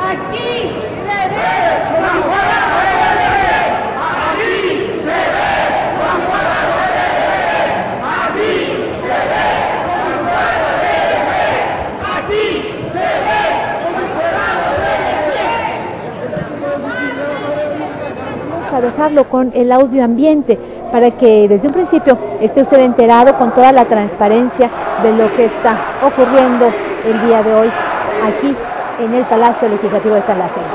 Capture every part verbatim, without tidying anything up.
Aquí se ve Juan Guadalupe. Aquí se ve Juan Guadalupe. Aquí se ve Juan Guadalupe. Aquí se ve Juan Guadalupe. Vamos a dejarlo con el audio ambiente para que desde un principio esté usted enterado con toda la transparencia de lo que está ocurriendo el día de hoy aquí en el Palacio Legislativo de San Lázaro.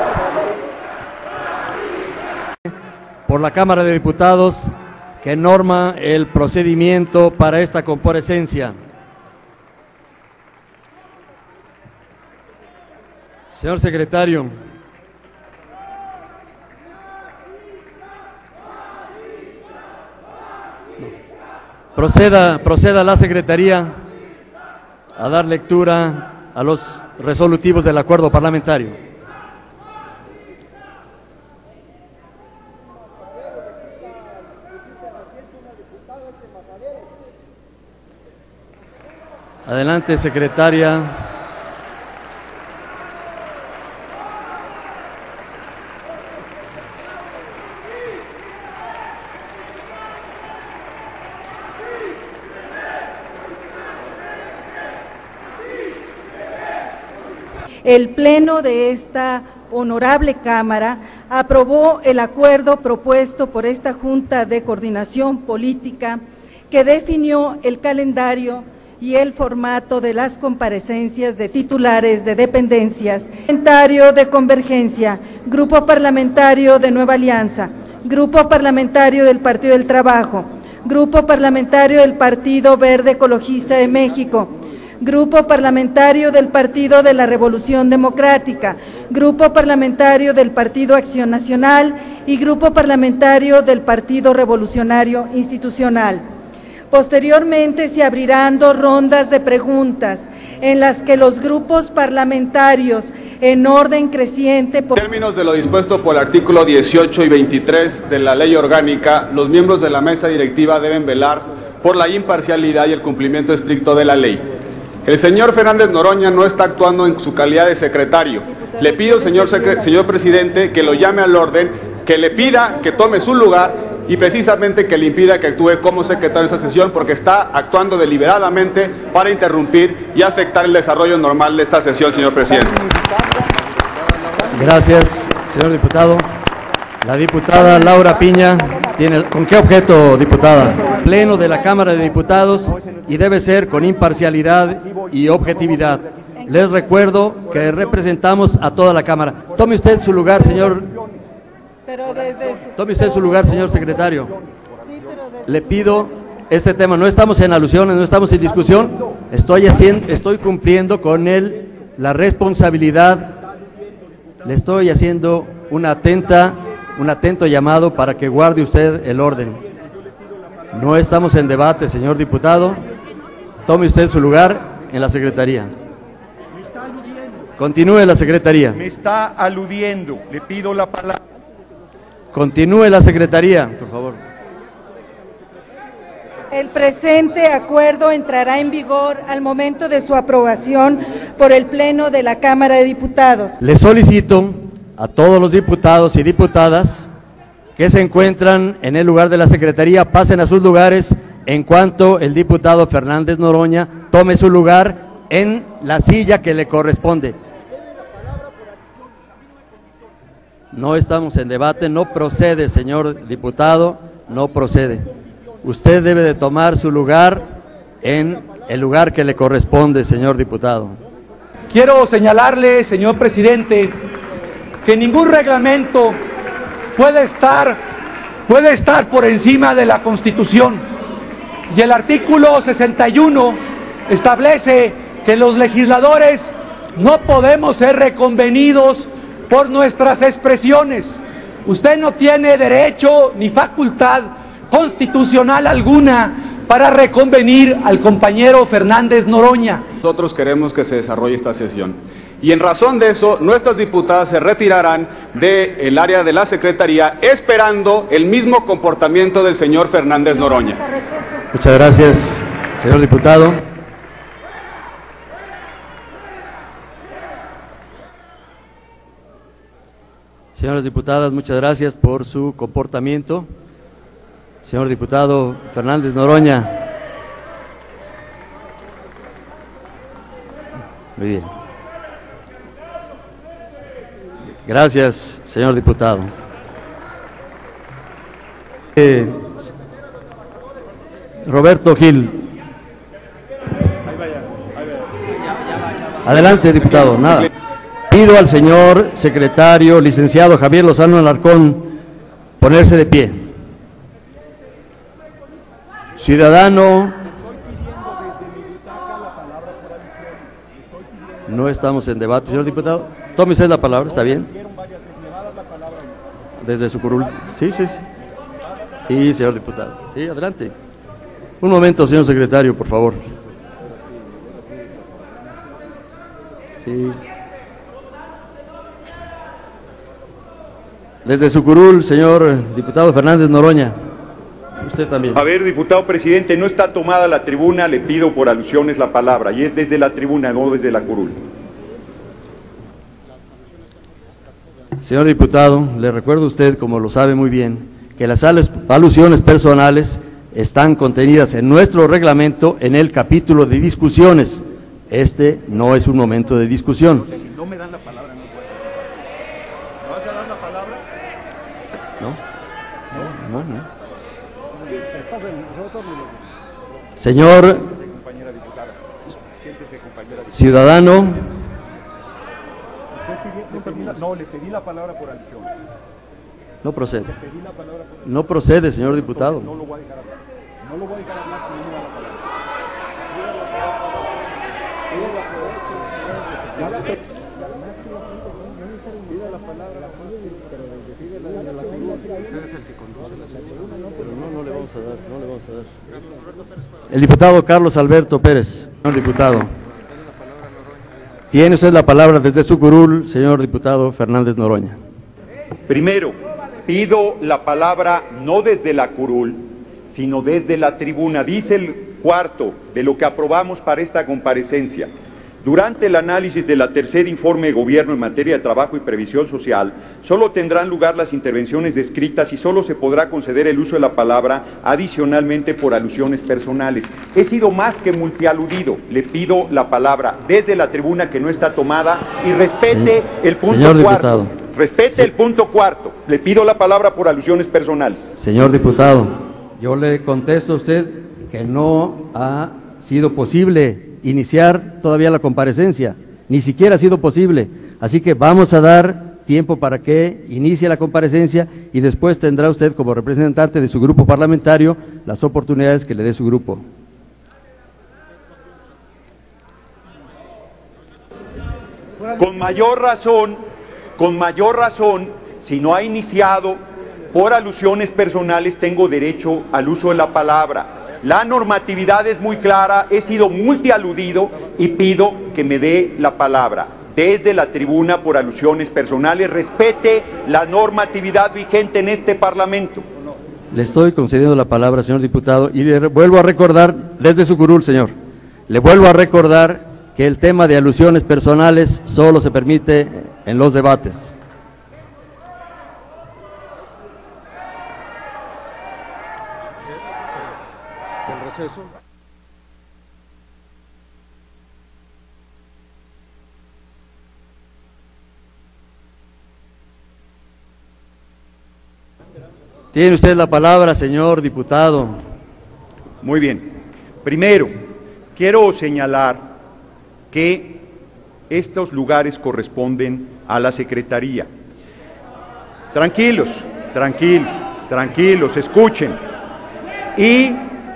Por la Cámara de Diputados, que norma el procedimiento para esta comparecencia. Señor secretario, proceda, proceda la Secretaría a dar lectura a los resolutivos del acuerdo parlamentario. Adelante, secretaria. El Pleno de esta honorable Cámara aprobó el acuerdo propuesto por esta Junta de Coordinación Política que definió el calendario y el formato de las comparecencias de titulares de dependencias. Parlamentario de Convergencia, Grupo Parlamentario de Nueva Alianza, Grupo Parlamentario del Partido del Trabajo, Grupo Parlamentario del Partido Verde Ecologista de México, Grupo Parlamentario del Partido de la Revolución Democrática, Grupo Parlamentario del Partido Acción Nacional y Grupo Parlamentario del Partido Revolucionario Institucional. Posteriormente se abrirán dos rondas de preguntas en las que los grupos parlamentarios en orden creciente… En términos de lo dispuesto por el artículo dieciocho y veintitrés de la Ley Orgánica, los miembros de la mesa directiva deben velar por la imparcialidad y el cumplimiento estricto de la ley. El señor Fernández Noroña no está actuando en su calidad de secretario. Le pido, señor, señor presidente, que lo llame al orden, que le pida que tome su lugar y precisamente que le impida que actúe como secretario de esta sesión, porque está actuando deliberadamente para interrumpir y afectar el desarrollo normal de esta sesión, señor presidente. Gracias, señor diputado. La diputada Laura Piña tiene… ¿Con qué objeto, diputada? Pleno de la Cámara de Diputados y debe ser con imparcialidad y objetividad. Les recuerdo que representamos a toda la Cámara. Tome usted su lugar, señor. Tome usted su lugar, señor secretario. Le pido este tema. No estamos en alusiones, no estamos en discusión. Estoy haciendo, estoy cumpliendo con él la responsabilidad. Le estoy haciendo una atenta, un atento llamado para que guarde usted el orden. No estamos en debate, señor diputado. Tome usted su lugar en la secretaría. Continúe la secretaría. Me está aludiendo. Le pido la palabra. Continúe la secretaría, por favor. El presente acuerdo entrará en vigor al momento de su aprobación por el Pleno de la Cámara de Diputados. Le solicito a todos los diputados y diputadas que se encuentran en el lugar de la secretaría pasen a sus lugares en cuanto el diputado Fernández Noroña tome su lugar en la silla que le corresponde. No estamos en debate, no procede, señor diputado, no procede. Usted debe de tomar su lugar en el lugar que le corresponde, señor diputado. Quiero señalarle, señor presidente, que ningún reglamento puede estar, puede estar por encima de la Constitución. Y el artículo sesenta y uno establece que los legisladores no podemos ser reconvenidos por nuestras expresiones. Usted no tiene derecho ni facultad constitucional alguna para reconvenir al compañero Fernández Noroña. Nosotros queremos que se desarrolle esta sesión. Y en razón de eso, nuestras diputadas se retirarán del área de la Secretaría esperando el mismo comportamiento del señor Fernández Noroña. Muchas gracias, señor diputado. Señoras diputadas, muchas gracias por su comportamiento. Señor diputado Fernández Noroña. Muy bien. Gracias, señor diputado. Eh, Roberto Gil. Adelante, diputado. Nada. Pido al señor secretario, licenciado Javier Lozano Alarcón, ponerse de pie. Ciudadano. No estamos en debate, señor diputado. Tome usted la palabra, ¿está bien? Desde su curul. Sí, sí, sí. Sí, señor diputado. Sí, adelante. Un momento, señor secretario, por favor. Sí. Desde su curul, señor diputado Fernández Noroña. Usted también. A ver, diputado presidente, no está tomada la tribuna, le pido por alusiones la palabra, y es desde la tribuna, no desde la curul. Señor diputado, le recuerdo a usted, como lo sabe muy bien, que las alusiones personales están contenidas en nuestro reglamento en el capítulo de discusiones. Este no es un momento de discusión. Si no me dan la palabra, no puedo. ¿Me vas a dar la palabra? No, no, no. no. Señor ciudadano. No, le pedí la palabra por alusión. No procede. No procede, señor diputado. No lo voy a dejar hablar. No lo voy a dejar hablar si no me da la palabra. Pida la palabra, usted es el que conduce la sesión. Pero no, no le vamos a dar, no le vamos a dar. El diputado Carlos Alberto Pérez, señor diputado. Tiene usted la palabra desde su curul, señor diputado Fernández Noroña. Primero, pido la palabra no desde la curul, sino desde la tribuna. Dice el cuarto de lo que aprobamos para esta comparecencia. Durante el análisis del tercer informe de gobierno en materia de trabajo y previsión social, solo tendrán lugar las intervenciones descritas y solo se podrá conceder el uso de la palabra adicionalmente por alusiones personales. He sido más que multialudido. Le pido la palabra desde la tribuna que no está tomada y respete sí. el punto Señor cuarto. Diputado. Respete sí. el punto cuarto. Le pido la palabra por alusiones personales. Señor diputado, yo le contesto a usted que no ha sido posible iniciar todavía la comparecencia, ni siquiera ha sido posible, así que vamos a dar tiempo para que inicie la comparecencia y después tendrá usted como representante de su grupo parlamentario las oportunidades que le dé su grupo. Con mayor razón, con mayor razón, si no ha iniciado por alusiones personales, tengo derecho al uso de la palabra. La normatividad es muy clara, he sido multialudido y pido que me dé la palabra desde la tribuna por alusiones personales. Respete la normatividad vigente en este Parlamento. Le estoy concediendo la palabra, señor diputado, y le vuelvo a recordar desde su curul, señor, le vuelvo a recordar que el tema de alusiones personales solo se permite en los debates. Receso. Tiene usted la palabra, señor diputado. Muy bien. Primero, quiero señalar que estos lugares corresponden a la Secretaría. Tranquilos, tranquilos, tranquilos, escuchen. Y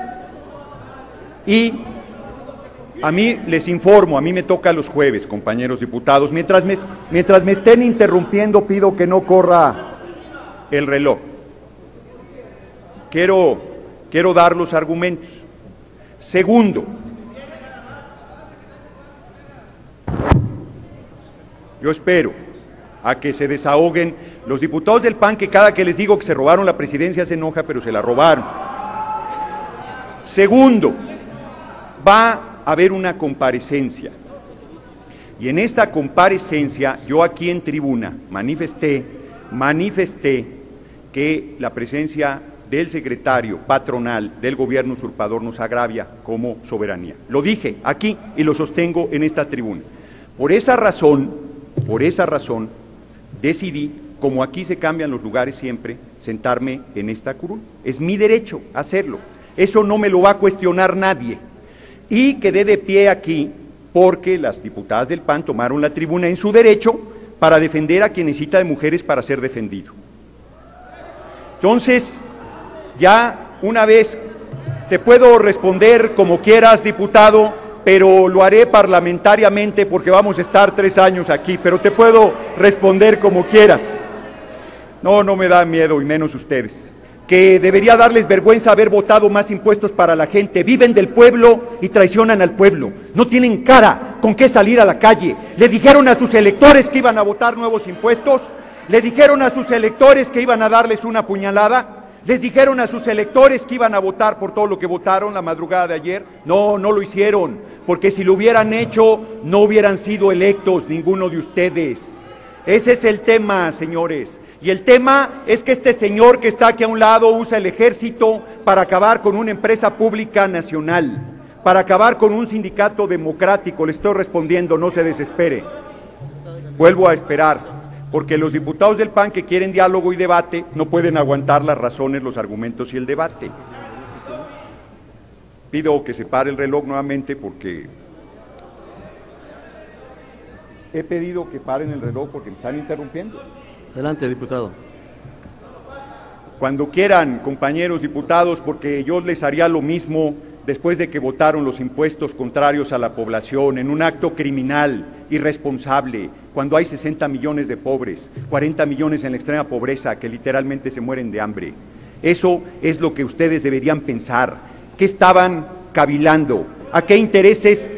Y a mí les informo, a mí me toca los jueves, compañeros diputados, mientras me, mientras me estén interrumpiendo pido que no corra el reloj. Quiero, quiero dar los argumentos. Segundo, yo espero a que se desahoguen los diputados del P A N, que cada que les digo que se robaron la presidencia se enoja, pero se la robaron. Segundo, va a haber una comparecencia y en esta comparecencia yo aquí en tribuna manifesté manifesté que la presencia del secretario patronal del gobierno usurpador nos agravia como soberanía. Lo dije aquí y lo sostengo en esta tribuna. Por esa razón, por esa razón, decidí, como aquí se cambian los lugares siempre, sentarme en esta curul. Es mi derecho hacerlo. Eso no me lo va a cuestionar nadie. Y quedé de pie aquí porque las diputadas del P A N tomaron la tribuna en su derecho para defender a quien necesita de mujeres para ser defendido. Entonces, ya una vez te puedo responder como quieras, diputado, pero lo haré parlamentariamente porque vamos a estar tres años aquí, pero te puedo responder como quieras. No, no me da miedo, y menos ustedes. Que debería darles vergüenza haber votado más impuestos para la gente. Viven del pueblo y traicionan al pueblo. No tienen cara con qué salir a la calle. Le dijeron a sus electores que iban a votar nuevos impuestos. Le dijeron a sus electores que iban a darles una puñalada. Les dijeron a sus electores que iban a votar por todo lo que votaron la madrugada de ayer. No, no lo hicieron, porque si lo hubieran hecho, no hubieran sido electos ninguno de ustedes. Ese es el tema, señores. Y el tema es que este señor que está aquí a un lado usa el ejército para acabar con una empresa pública nacional, para acabar con un sindicato democrático. Le estoy respondiendo, no se desespere. Vuelvo a esperar. Porque los diputados del P A N que quieren diálogo y debate no pueden aguantar las razones, los argumentos y el debate. Pido que se pare el reloj nuevamente porque he pedido que paren el reloj porque me están interrumpiendo. Adelante, diputado. Cuando quieran, compañeros diputados, porque yo les haría lo mismo después de que votaron los impuestos contrarios a la población en un acto criminal, irresponsable, cuando hay sesenta millones de pobres, cuarenta millones en la extrema pobreza que literalmente se mueren de hambre. Eso es lo que ustedes deberían pensar. ¿Qué estaban cavilando? ¿A qué intereses?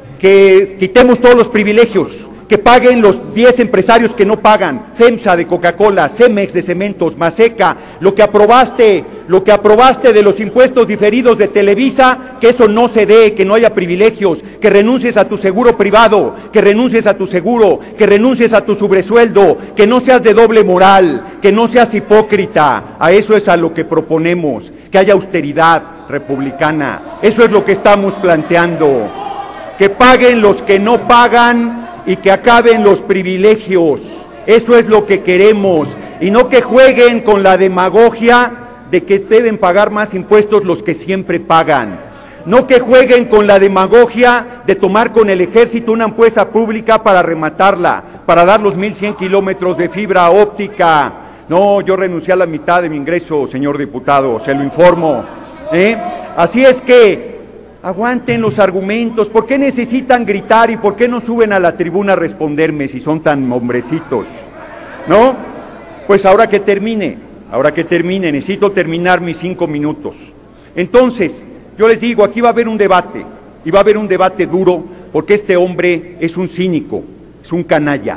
Que quitemos todos los privilegios, que paguen los diez empresarios que no pagan, FEMSA de Coca-Cola, Cemex de Cementos, Maseca, lo que aprobaste, lo que aprobaste de los impuestos diferidos de Televisa, que eso no se dé, que no haya privilegios, que renuncies a tu seguro privado, que renuncies a tu seguro, que renuncies a tu sobresueldo, que no seas de doble moral, que no seas hipócrita. A eso es a lo que proponemos, que haya austeridad republicana. Eso es lo que estamos planteando, que paguen los que no pagan y que acaben los privilegios. Eso es lo que queremos, y no que jueguen con la demagogia de que deben pagar más impuestos los que siempre pagan. No que jueguen con la demagogia de tomar con el ejército una empresa pública para rematarla, para dar los mil cien kilómetros de fibra óptica. No, yo renuncié a la mitad de mi ingreso, señor diputado, se lo informo. ¿Eh? Así es que aguanten los argumentos. ¿Por qué necesitan gritar y por qué no suben a la tribuna a responderme si son tan hombrecitos? ¿No? Pues ahora que termine, ahora que termine, necesito terminar mis cinco minutos. Entonces, yo les digo, aquí va a haber un debate, y va a haber un debate duro, porque este hombre es un cínico, es un canalla.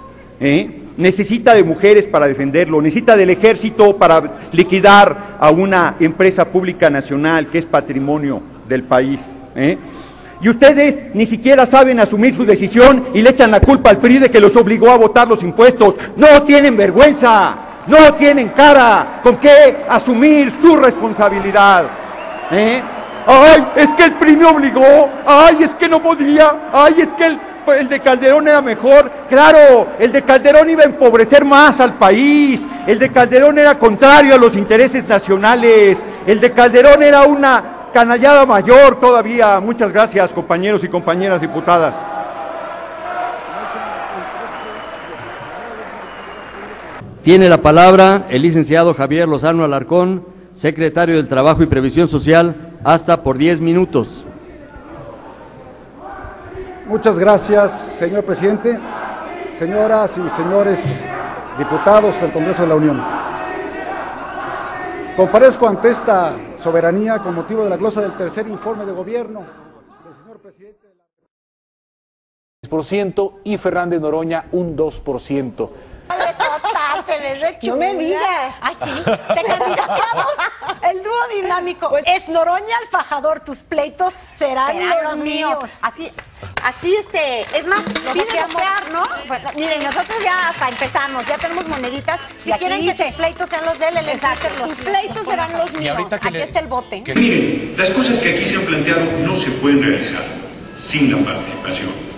¿Eh? Necesita de mujeres para defenderlo, necesita del ejército para liquidar a una empresa pública nacional que es patrimonio del país, ¿eh? Y ustedes ni siquiera saben asumir su decisión y le echan la culpa al P R I de que los obligó a votar los impuestos. No tienen vergüenza, no tienen cara con qué asumir su responsabilidad, ¿eh? Ay, es que el P R I me obligó, ay, es que no podía, ay, es que el, el de Calderón era mejor. Claro, el de Calderón iba a empobrecer más al país, el de Calderón era contrario a los intereses nacionales, el de Calderón era una canallada mayor todavía. Muchas gracias, compañeros y compañeras diputadas. Tiene la palabra el licenciado Javier Lozano Alarcón, secretario del Trabajo y Previsión Social, hasta por diez minutos. Muchas gracias, señor presidente, señoras y señores diputados del Congreso de la Unión. Comparezco ante esta soberanía con motivo de la glosa del tercer informe de gobierno del señor presidente. diez por ciento y Fernández Noroña un dos por ciento. No me digas. Ay, sí, te candidateamos. El dúo dinámico. Pues, es Noroña, Alfajador, tus pleitos serán, serán los, los míos. míos. Así, Así, este, es más, piden votar, ¿no? Pues, miren, nosotros ya hasta empezamos, ya tenemos moneditas. Si quieren que sus pleitos sean los de él, exacto, sus pleitos serán los míos. Aquí le... está el bote. Miren, las cosas que aquí se han planteado no se pueden realizar sin la participación